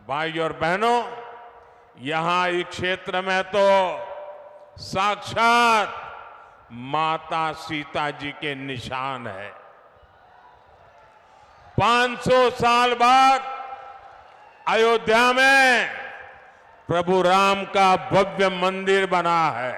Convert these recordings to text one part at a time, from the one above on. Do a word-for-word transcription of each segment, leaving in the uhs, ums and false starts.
भाई और बहनों, यहां इस क्षेत्र में तो साक्षात माता सीता जी के निशान है। पाँच सौ साल बाद अयोध्या में प्रभु राम का भव्य मंदिर बना है।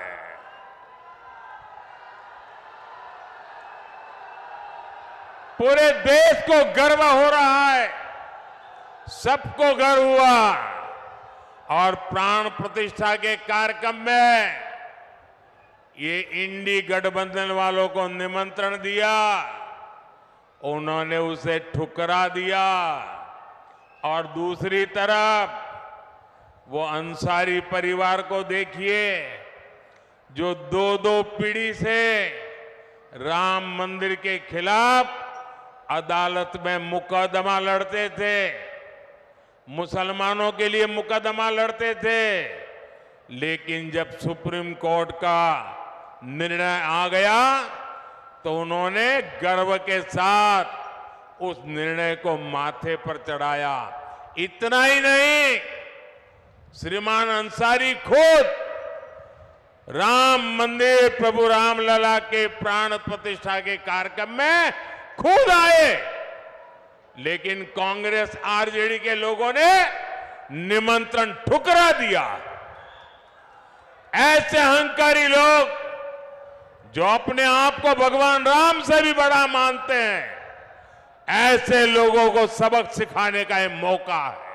पूरे देश को गर्व हो रहा है, सबको गर्व हुआ और प्राण प्रतिष्ठा के कार्यक्रम में ये इंडी गठबंधन वालों को निमंत्रण दिया, उन्होंने उसे ठुकरा दिया और दूसरी तरफ वो अंसारी परिवार को देखिए जो दो दो पीढ़ी से राम मंदिर के खिलाफ अदालत में मुकदमा लड़ते थे, मुसलमानों के लिए मुकदमा लड़ते थे, लेकिन जब सुप्रीम कोर्ट का निर्णय आ गया तो उन्होंने गर्व के साथ उस निर्णय को माथे पर चढ़ाया। इतना ही नहीं, श्रीमान अंसारी खुद राम मंदिर प्रभु रामलला के प्राण प्रतिष्ठा के कार्यक्रम में खुद आए, लेकिन कांग्रेस आरजेडी के लोगों ने निमंत्रण ठुकरा दिया। ऐसे अहंकारी लोग जो अपने आप को भगवान राम से भी बड़ा मानते हैं, ऐसे लोगों को सबक सिखाने का ये मौका है।